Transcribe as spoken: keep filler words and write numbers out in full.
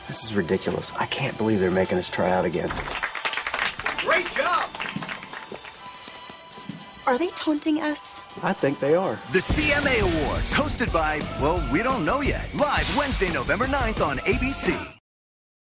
This is ridiculous. I can't believe they're making us try out again. Great job! Are they taunting us? I think they are. The C M A Awards, hosted by, well, we don't know yet. Live Wednesday, November ninth on A B C.